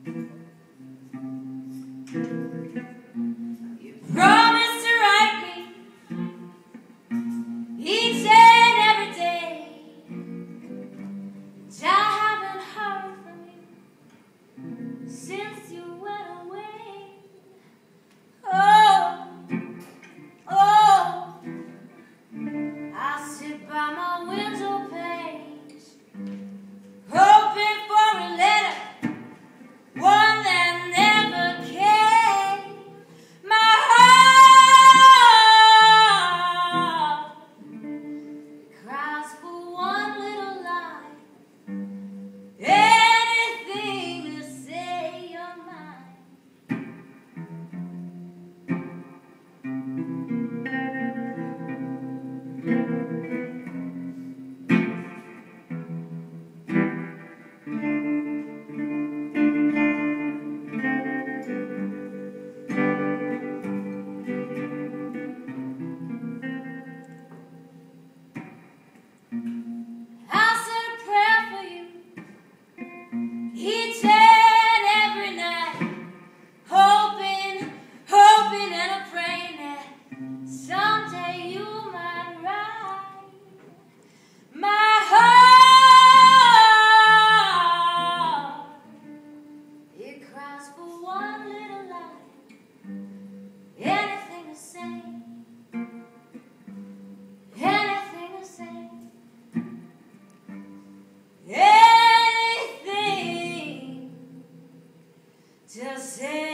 You promised to write me each and every day, and I haven't heard from you since you went away. Oh, oh, I sit by my window page, hoping for a letter, one that never came. My heart cries for one little line, anything to say you're mine. I said a prayer for you each and every night, hoping and a praying that someday you might write. My heart, it cries for one little line, anything to say, anything to say. Anything to say.